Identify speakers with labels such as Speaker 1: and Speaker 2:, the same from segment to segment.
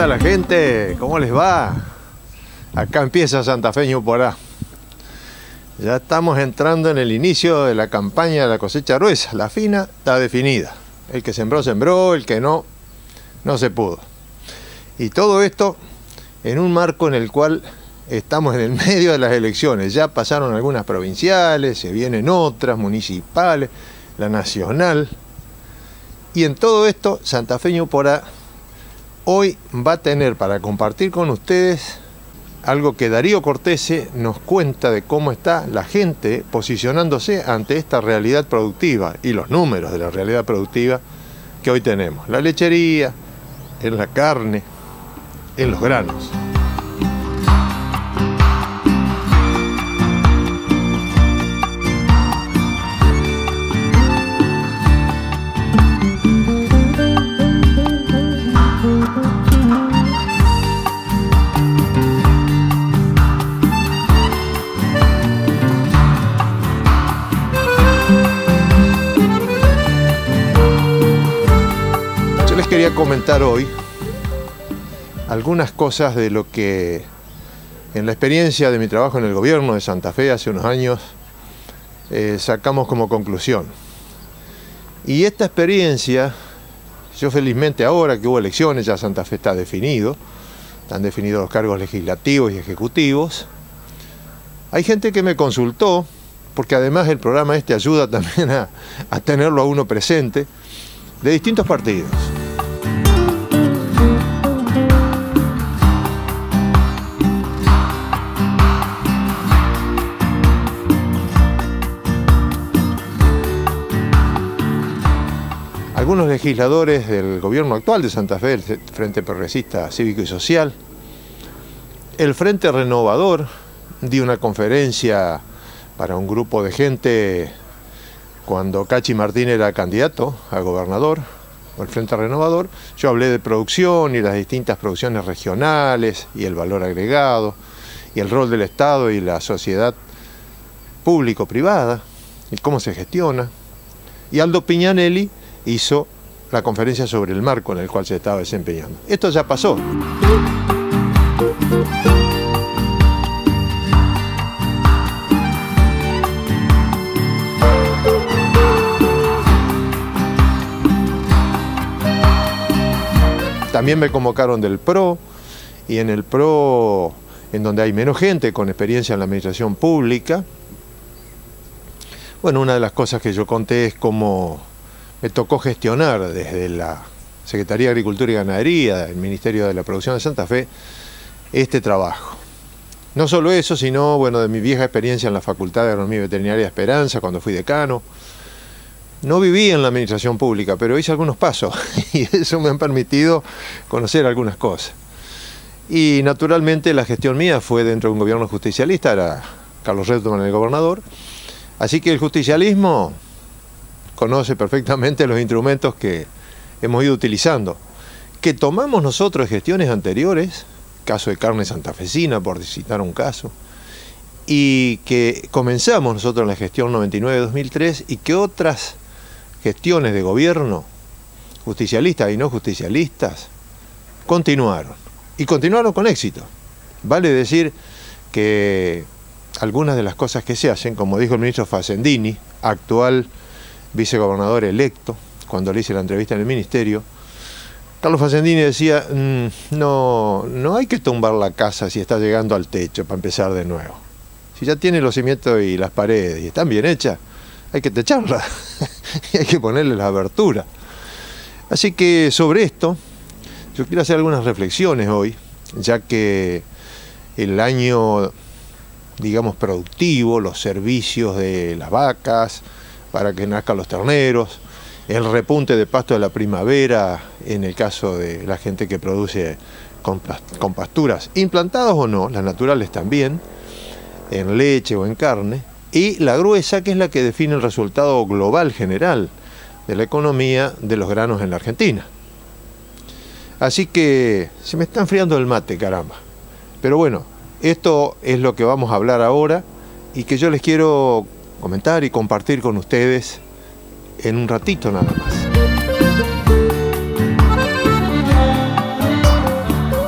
Speaker 1: Hola la gente, ¿cómo les va? Acá empieza Santafeño Porá. Ya estamos entrando en el inicio de la campaña de la cosecha gruesa. La fina está definida. El que sembró, sembró, el que no, no se pudo. Y todo esto en un marco en el cual estamos en el medio de las elecciones. Ya pasaron algunas provinciales, se vienen otras, municipales, la nacional. Y en todo esto, Santafeño Porá hoy va a tener para compartir con ustedes algo que Darío Cortese nos cuenta de cómo está la gente posicionándose ante esta realidad productiva y los números de la realidad productiva que hoy tenemos. La lechería, en la carne, en los granos. Quería comentar hoy algunas cosas de lo que en la experiencia de mi trabajo en el gobierno de Santa Fe hace unos años sacamos como conclusión. Y esta experiencia, yo felizmente ahora que hubo elecciones, ya Santa Fe está definido, están definidos los cargos legislativos y ejecutivos. Hay gente que me consultó, porque además el programa este ayuda también a tenerlo a uno presente, de distintos partidos. Algunos legisladores del gobierno actual de Santa Fe, el Frente Progresista Cívico y Social, el Frente Renovador, dio una conferencia para un grupo de gente cuando Cachi Martín era candidato a gobernador, o el Frente Renovador. Yo hablé de producción y las distintas producciones regionales y el valor agregado y el rol del Estado y la sociedad público-privada y cómo se gestiona. Y Aldo Piñanelli hizo la conferencia sobre el marco en el cual se estaba desempeñando. Esto ya pasó. También me convocaron del PRO, y en el PRO, en donde hay menos gente con experiencia en la administración pública, bueno, una de las cosas que yo conté es cómo me tocó gestionar desde la Secretaría de Agricultura y Ganadería, el Ministerio de la Producción de Santa Fe, este trabajo. No solo eso, sino, bueno, de mi vieja experiencia en la Facultad de Agronomía y Veterinaria de Esperanza, cuando fui decano. No viví en la administración pública, pero hice algunos pasos y eso me han permitido conocer algunas cosas. Y naturalmente la gestión mía fue dentro de un gobierno justicialista, era Carlos Reutemann el gobernador, así que el justicialismo conoce perfectamente los instrumentos que hemos ido utilizando, que tomamos nosotros de gestiones anteriores, caso de carne santafesina, por citar un caso, y que comenzamos nosotros en la gestión 99-2003 y que otras gestiones de gobierno, justicialistas y no justicialistas, continuaron, y continuaron con éxito. Vale decir que algunas de las cosas que se hacen, como dijo el ministro Facendini, actual vicegobernador electo, cuando le hice la entrevista en el ministerio, Carlos Facendini decía, no hay que tumbar la casa si está llegando al techo para empezar de nuevo. Si ya tiene los cimientos y las paredes y están bien hechas, hay que techarla y hay que ponerle las aberturas. Así que sobre esto, yo quiero hacer algunas reflexiones hoy, ya que el año, digamos, productivo, los servicios de las vacas, para que nazcan los terneros, el repunte de pasto de la primavera, en el caso de la gente que produce con pasturas implantadas o no, las naturales también, en leche o en carne, y la gruesa, que es la que define el resultado global general de la economía de los granos en la Argentina. Así que se me está enfriando el mate, caramba. Pero bueno, esto es lo que vamos a hablar ahora y que yo les quiero comentar y compartir con ustedes en un ratito nada más.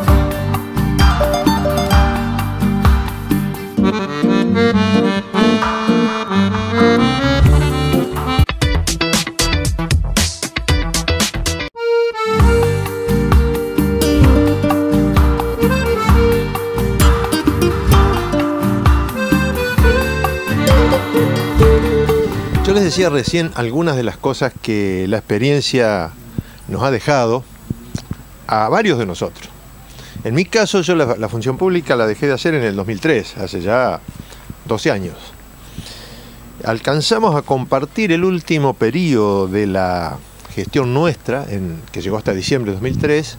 Speaker 1: Yo les decía recién algunas de las cosas que la experiencia nos ha dejado a varios de nosotros. En mi caso, yo la función pública la dejé de hacer en el 2003, hace ya 12 años. Alcanzamos a compartir el último periodo de la gestión nuestra, que llegó hasta diciembre de 2003,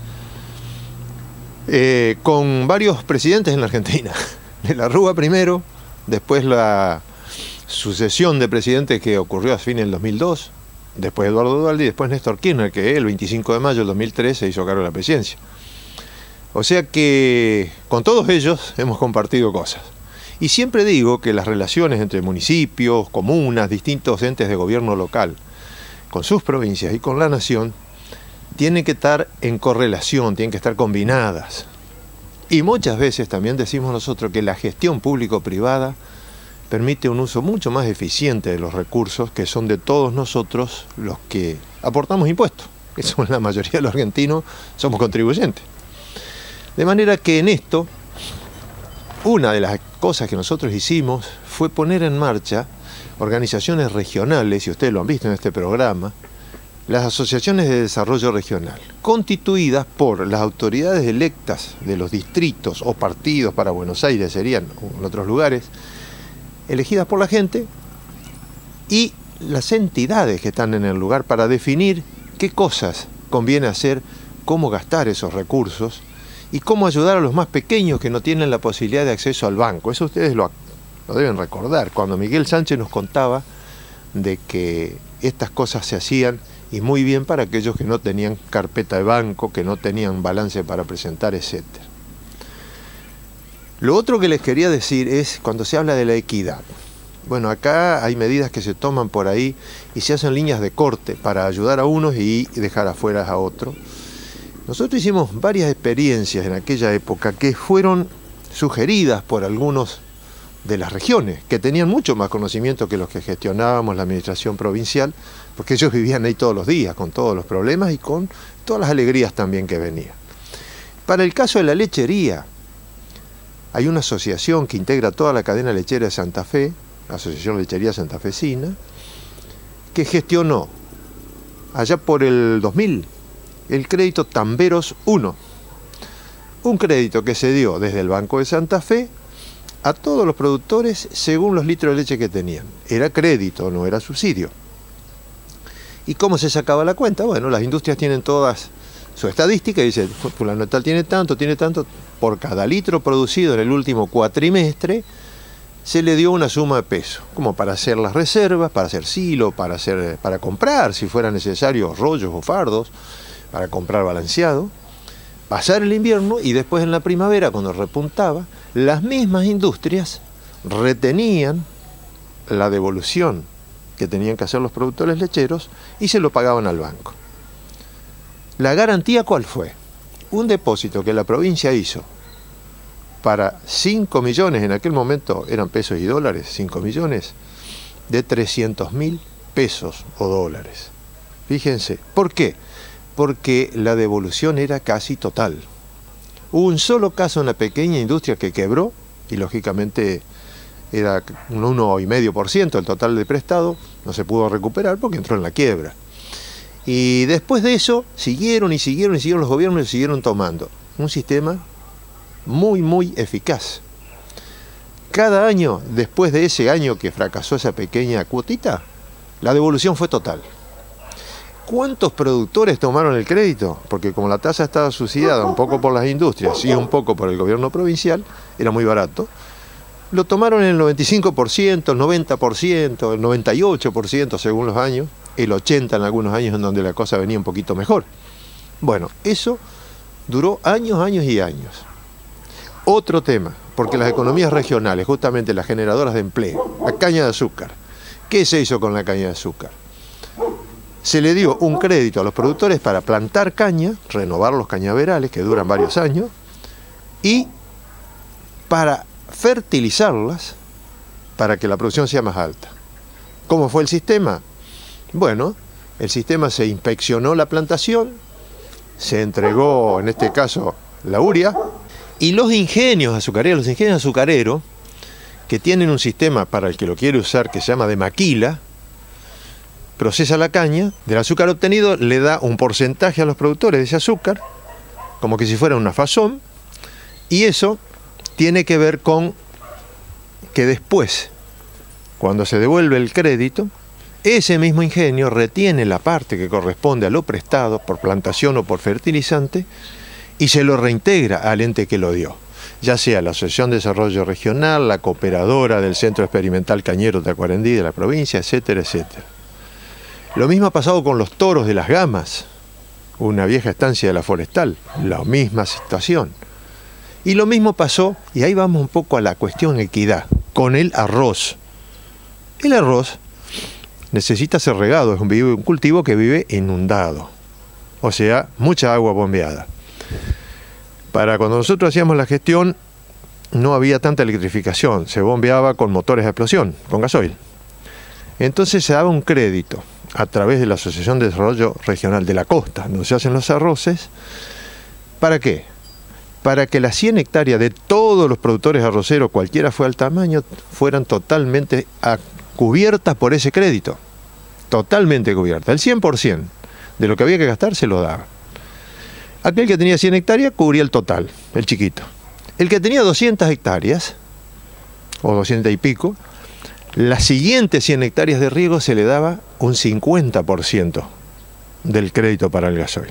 Speaker 1: con varios presidentes en la Argentina. De la Rúa primero, después la sucesión de presidentes que ocurrió a fines del 2002, después Eduardo Duhalde y después Néstor Kirchner, que el 25 de mayo del 2003 se hizo cargo de la presidencia. O sea que con todos ellos hemos compartido cosas. Y siempre digo que las relaciones entre municipios, comunas, distintos entes de gobierno local, con sus provincias y con la nación, tienen que estar en correlación, tienen que estar combinadas. Y muchas veces también decimos nosotros que la gestión público-privada permite un uso mucho más eficiente de los recursos que son de todos nosotros los que aportamos impuestos, que son la mayoría de los argentinos, somos contribuyentes. De manera que en esto, una de las cosas que nosotros hicimos fue poner en marcha organizaciones regionales, y ustedes lo han visto en este programa, las asociaciones de desarrollo regional, constituidas por las autoridades electas de los distritos o partidos para Buenos Aires, serían en otros lugares, elegidas por la gente, y las entidades que están en el lugar para definir qué cosas conviene hacer, cómo gastar esos recursos y cómo ayudar a los más pequeños que no tienen la posibilidad de acceso al banco. Eso ustedes lo deben recordar, cuando Miguel Sánchez nos contaba de que estas cosas se hacían y muy bien para aquellos que no tenían carpeta de banco, que no tenían balance para presentar, etc. Lo otro que les quería decir es cuando se habla de la equidad. Bueno, acá hay medidas que se toman por ahí y se hacen líneas de corte para ayudar a unos y dejar afuera a otros. Nosotros hicimos varias experiencias en aquella época que fueron sugeridas por algunos de las regiones, que tenían mucho más conocimiento que los que gestionábamos la administración provincial, porque ellos vivían ahí todos los días, con todos los problemas y con todas las alegrías también que venían. Para el caso de la lechería, hay una asociación que integra toda la cadena lechera de Santa Fe, la Asociación Lechería Santafesina, que gestionó allá por el 2000 el crédito Tamberos 1, un crédito que se dio desde el Banco de Santa Fe a todos los productores según los litros de leche que tenían. Era crédito, no era subsidio. ¿Y cómo se sacaba la cuenta? Bueno, las industrias tienen todas su estadística y dice, fulano tal tiene tanto, por cada litro producido en el último cuatrimestre se le dio una suma de peso, como para hacer las reservas, para hacer silo, para comprar, si fuera necesario, rollos o fardos, para comprar balanceado, pasar el invierno y después en la primavera, cuando repuntaba, las mismas industrias retenían la devolución que tenían que hacer los productores lecheros y se lo pagaban al banco. ¿La garantía cuál fue? Un depósito que la provincia hizo para 5 millones, en aquel momento eran pesos y dólares, 5 millones, de 300.000 pesos o dólares. Fíjense, ¿por qué? Porque la devolución era casi total. Hubo un solo caso en la pequeña industria que quebró, y lógicamente era un 1,5% del total de prestado, no se pudo recuperar porque entró en la quiebra. Y después de eso, siguieron los gobiernos y siguieron tomando un sistema muy, muy eficaz. Cada año, después de ese año que fracasó esa pequeña cuotita, la devolución fue total. ¿Cuántos productores tomaron el crédito? Porque como la tasa estaba subsidiada un poco por las industrias y un poco por el gobierno provincial, era muy barato, lo tomaron el 95%, el 90%, el 98% según los años, el 80% en algunos años en donde la cosa venía un poquito mejor. Bueno, eso duró años y años. Otro tema, porque las economías regionales, justamente las generadoras de empleo, la caña de azúcar, ¿qué se hizo con la caña de azúcar? Se le dio un crédito a los productores para plantar caña, renovar los cañaverales que duran varios años, y para fertilizarlas para que la producción sea más alta. ¿Cómo fue el sistema? Bueno, el sistema se inspeccionó la plantación, se entregó, en este caso, la urea, y los ingenios azucareros, que tienen un sistema para el que lo quiere usar que se llama de maquila, procesa la caña, del azúcar obtenido le da un porcentaje a los productores de ese azúcar, como que si fuera una fazón, y eso tiene que ver con que después, cuando se devuelve el crédito, ese mismo ingenio retiene la parte que corresponde a lo prestado por plantación o por fertilizante y se lo reintegra al ente que lo dio, ya sea la Asociación de Desarrollo Regional, la cooperadora del Centro Experimental Cañero Tacuarembó de la provincia, etcétera, etcétera. Lo mismo ha pasado con los toros de las Gamas, una vieja estancia de la Forestal, la misma situación. Y lo mismo pasó, y ahí vamos un poco a la cuestión equidad, con el arroz. El arroz necesita ser regado, es un cultivo que vive inundado, o sea, mucha agua bombeada. Para cuando nosotros hacíamos la gestión, no había tanta electrificación, se bombeaba con motores a explosión, con gasoil. Entonces se daba un crédito a través de la Asociación de Desarrollo Regional de la Costa, donde se hacen los arroces. ¿Para qué? Para que las 100 hectáreas de todos los productores arroceros, cualquiera fue el tamaño, fueran totalmente cubiertas por ese crédito. Totalmente cubiertas. El 100% de lo que había que gastar se lo daba. Aquel que tenía 100 hectáreas cubría el total, el chiquito. El que tenía 200 hectáreas, o 200 y pico, las siguientes 100 hectáreas de riego se le daba un 50% del crédito para el gasoil.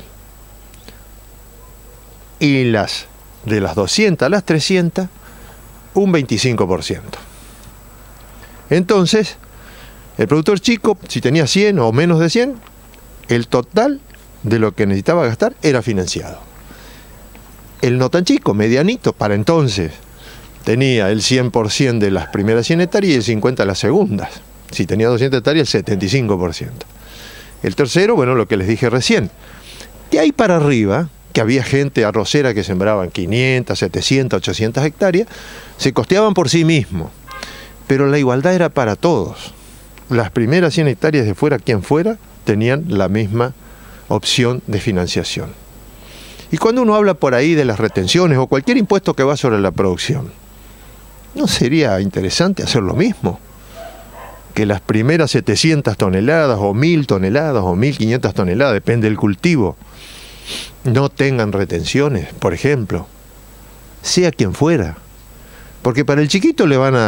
Speaker 1: Y de las 200 a las 300, un 25%. Entonces, el productor chico, si tenía 100 o menos de 100, el total de lo que necesitaba gastar era financiado. El no tan chico, medianito, para entonces, tenía el 100% de las primeras 100 hectáreas y el 50% de las segundas. Si tenía 200 hectáreas, el 75%. El tercero, bueno, lo que les dije recién. De ahí para arriba, que había gente arrocera que sembraban 500, 700, 800 hectáreas, se costeaban por sí mismos. Pero la igualdad era para todos. Las primeras 100 hectáreas de fuera, quien fuera, tenían la misma opción de financiación. Y cuando uno habla por ahí de las retenciones o cualquier impuesto que va sobre la producción, ¿no sería interesante hacer lo mismo? Que las primeras 700 toneladas o 1000 toneladas o 1500 toneladas, depende del cultivo, no tengan retenciones, por ejemplo, sea quien fuera. Porque para el chiquito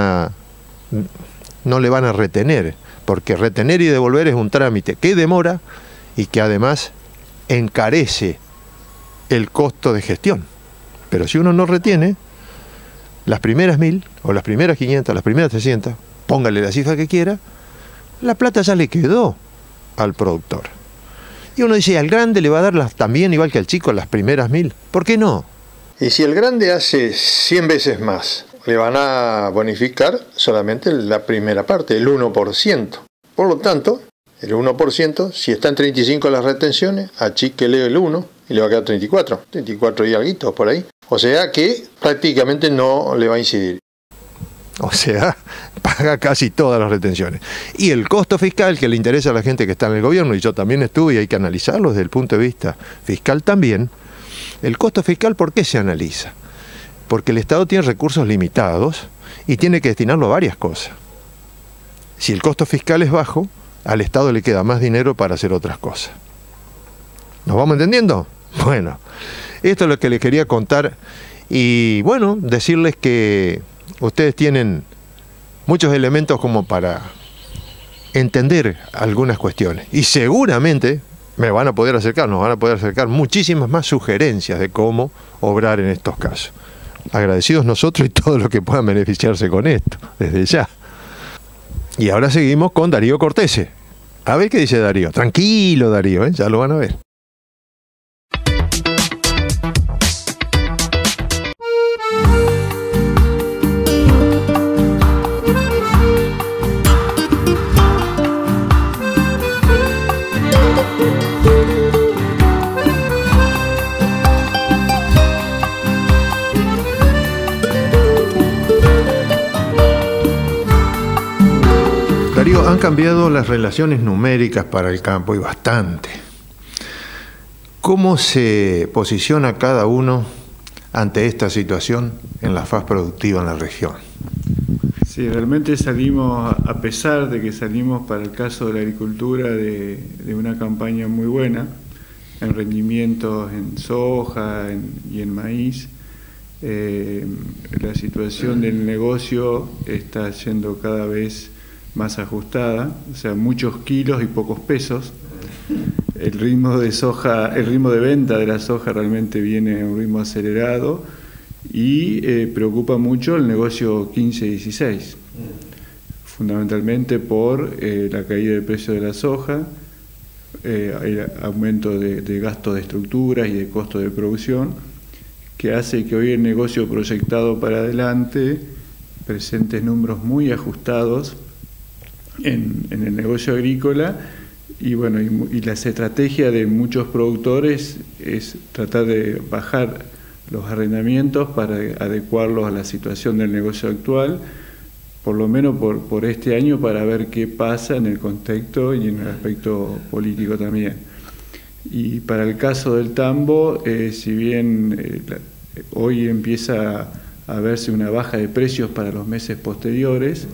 Speaker 1: no le van a retener, porque retener y devolver es un trámite que demora y que además encarece el costo de gestión. Pero si uno no retiene, las primeras 1000 o las primeras 500, las primeras 300, póngale la cifra que quiera, la plata ya le quedó al productor. Y uno dice, al grande le va a dar también, igual que al chico, las primeras 1000. ¿Por qué no? Y si el grande hace 100 veces más, le van a bonificar solamente la primera parte, el 1%. Por lo tanto, el 1%, si está en 35 las retenciones, achíquele el 1 y le va a quedar 34 y algo por ahí. O sea que prácticamente no le va a incidir. O sea, paga casi todas las retenciones. Y el costo fiscal que le interesa a la gente que está en el gobierno, y yo también estuve y hay que analizarlo desde el punto de vista fiscal también, el costo fiscal, ¿por qué se analiza? Porque el Estado tiene recursos limitados y tiene que destinarlo a varias cosas. Si el costo fiscal es bajo, al Estado le queda más dinero para hacer otras cosas. ¿Nos vamos entendiendo? Bueno, esto es lo que les quería contar y bueno, decirles que ustedes tienen muchos elementos como para entender algunas cuestiones y seguramente nos van a poder acercar muchísimas más sugerencias de cómo obrar en estos casos. Agradecidos nosotros y todos los que puedan beneficiarse con esto, desde ya. Y ahora seguimos con Darío Cortese. A ver qué dice Darío. Tranquilo, Darío, ya lo van a ver. Darío, han cambiado las relaciones numéricas para el campo y bastante. ¿Cómo se posiciona cada uno ante esta situación en la faz productiva en la región?
Speaker 2: Sí, realmente salimos, a pesar de que salimos para el caso de la agricultura de una campaña muy buena, en rendimientos en soja y en maíz, la situación del negocio está siendo cada vez más ajustada, o sea, muchos kilos y pocos pesos. El ritmo de venta de la soja realmente viene a un ritmo acelerado y preocupa mucho el negocio 15-16, fundamentalmente por la caída del precio de la soja, el aumento de gastos de estructuras y de costos de producción, que hace que hoy el negocio proyectado para adelante presente números muy ajustados en el negocio agrícola. Y bueno, y la estrategia de muchos productores es tratar de bajar los arrendamientos para adecuarlos a la situación del negocio actual, por lo menos por este año, para ver qué pasa en el contexto y en el aspecto político también. Y para el caso del tambo, si bien hoy empieza a verse una baja de precios para los meses posteriores,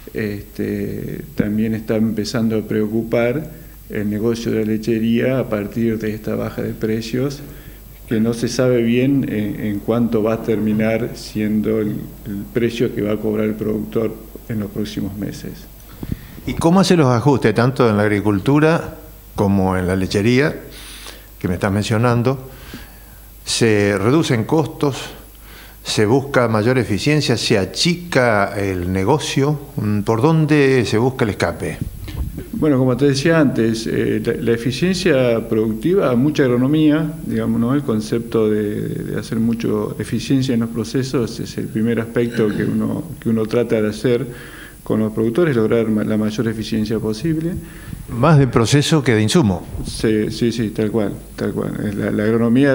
Speaker 2: también está empezando a preocupar el negocio de la lechería a partir de esta baja de precios, que no se sabe bien en cuánto va a terminar siendo el precio que va a cobrar el productor en los próximos meses.
Speaker 1: ¿Y cómo hace los ajustes, tanto en la agricultura como en la lechería, que me estás mencionando? ¿Se reducen costos? ¿Se busca mayor eficiencia? ¿Se achica el negocio? ¿Por dónde se busca el escape?
Speaker 2: Bueno, como te decía antes, la eficiencia productiva, mucha agronomía, digamos, ¿no? El concepto de hacer mucho eficiencia en los procesos es el primer aspecto que uno trata de hacer con los productores, lograr la mayor eficiencia posible.
Speaker 1: Más de proceso que de insumo.
Speaker 2: Sí, tal cual. La agronomía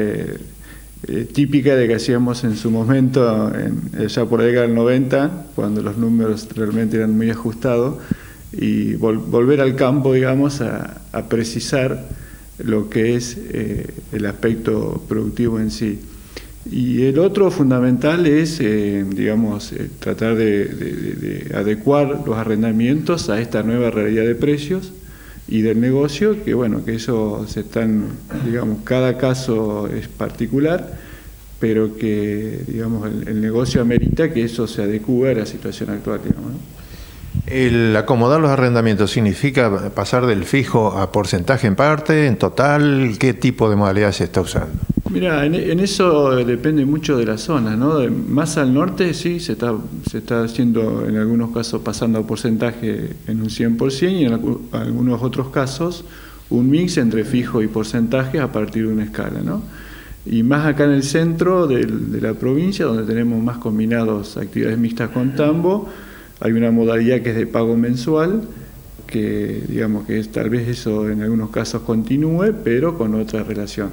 Speaker 2: típica de que hacíamos en su momento, ya por la década del 90, cuando los números realmente eran muy ajustados, y volver al campo, digamos, a precisar lo que es el aspecto productivo en sí. Y el otro fundamental es, tratar de adecuar los arrendamientos a esta nueva realidad de precios y del negocio, que bueno, que eso cada caso es particular, pero que, digamos, el negocio amerita que eso se adecue a la situación actual, digamos, ¿no?
Speaker 1: ¿El acomodar los arrendamientos significa pasar del fijo a porcentaje en parte, en total? ¿Qué tipo de modalidad se está usando?
Speaker 2: Mira, en eso depende mucho de la zona, ¿no? Más al norte sí, se está haciendo en algunos casos pasando a porcentaje en un 100% y en algunos otros casos un mix entre fijo y porcentaje a partir de una escala, ¿no? Y más acá en el centro de la provincia, donde tenemos más combinados actividades mixtas con tambo, hay una modalidad que es de pago mensual, que digamos que tal vez eso en algunos casos continúe, pero con otra relación.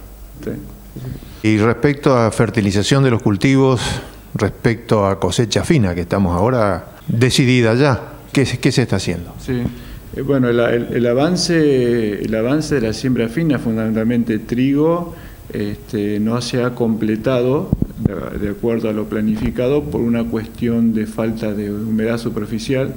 Speaker 2: Sí.
Speaker 1: Y respecto a fertilización de los cultivos, respecto a cosecha fina, que estamos ahora decidida ya, ¿qué se está haciendo?
Speaker 2: Sí. Bueno, el avance de la siembra fina, fundamentalmente trigo, no se ha completado de acuerdo a lo planificado por una cuestión de falta de humedad superficial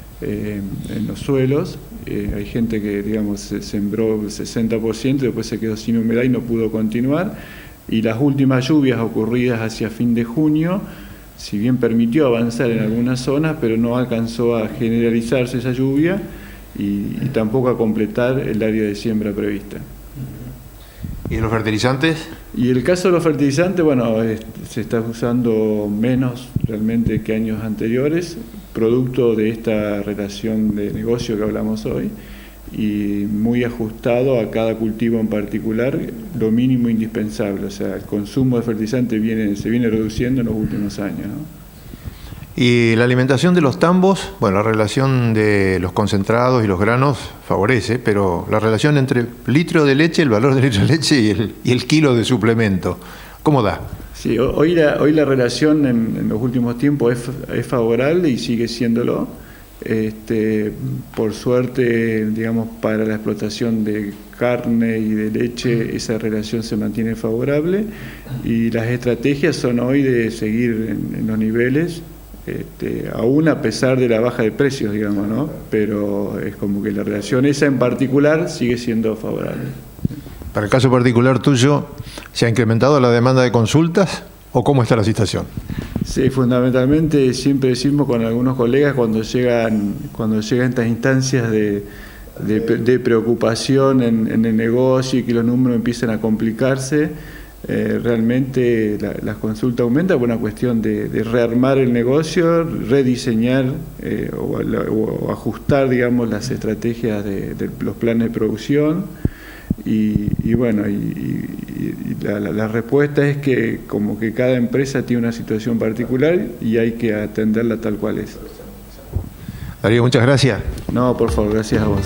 Speaker 2: en los suelos. Hay gente que, digamos, se sembró 60% y después se quedó sin humedad y no pudo continuar. Y las últimas lluvias ocurridas hacia fin de junio, si bien permitió avanzar en algunas zonas, pero no alcanzó a generalizarse esa lluvia y tampoco a completar el área de siembra prevista.
Speaker 1: ¿Y los fertilizantes?
Speaker 2: Y el caso de los fertilizantes, bueno, se está usando menos realmente que años anteriores, producto de esta relación de negocio que hablamos hoy, y muy ajustado a cada cultivo en particular, lo mínimo indispensable. O sea, el consumo de fertilizantes se viene reduciendo en los últimos años, ¿no?
Speaker 1: Y la alimentación de los tambos, bueno, la relación de los concentrados y los granos favorece, pero la relación entre litro de leche, el valor del litro de leche y el kilo de suplemento, ¿cómo da?
Speaker 2: Sí, hoy la relación en los últimos tiempos es favorable y sigue siéndolo. Por suerte, digamos, para la explotación de carne y de leche, esa relación se mantiene favorable y las estrategias son hoy de seguir en los niveles aún a pesar de la baja de precios, digamos, ¿no? Pero es como que la relación esa en particular sigue siendo favorable.
Speaker 1: Para el caso particular tuyo, ¿se ha incrementado la demanda de consultas o cómo está la situación?
Speaker 2: Sí, fundamentalmente siempre decimos con algunos colegas cuando llegan estas instancias de preocupación en el negocio y que los números empiezan a complicarse, realmente las consultas aumentan por una cuestión de rearmar el negocio, rediseñar o ajustar, digamos, las estrategias de los planes de producción. Y bueno, la respuesta es que como que cada empresa tiene una situación particular y hay que atenderla tal cual es.
Speaker 1: Darío, muchas gracias.
Speaker 2: No, por favor, gracias a vos.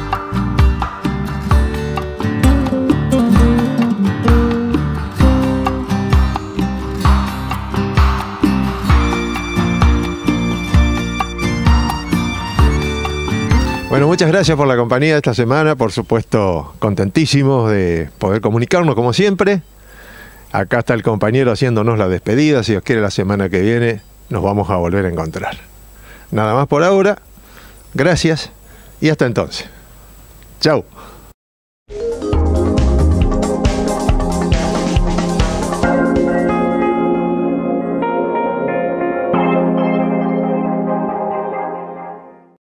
Speaker 1: Bueno, muchas gracias por la compañía esta semana, por supuesto contentísimos de poder comunicarnos como siempre. Acá está el compañero haciéndonos la despedida, si Dios quiere la semana que viene nos vamos a volver a encontrar. Nada más por ahora, gracias y hasta entonces. Chau.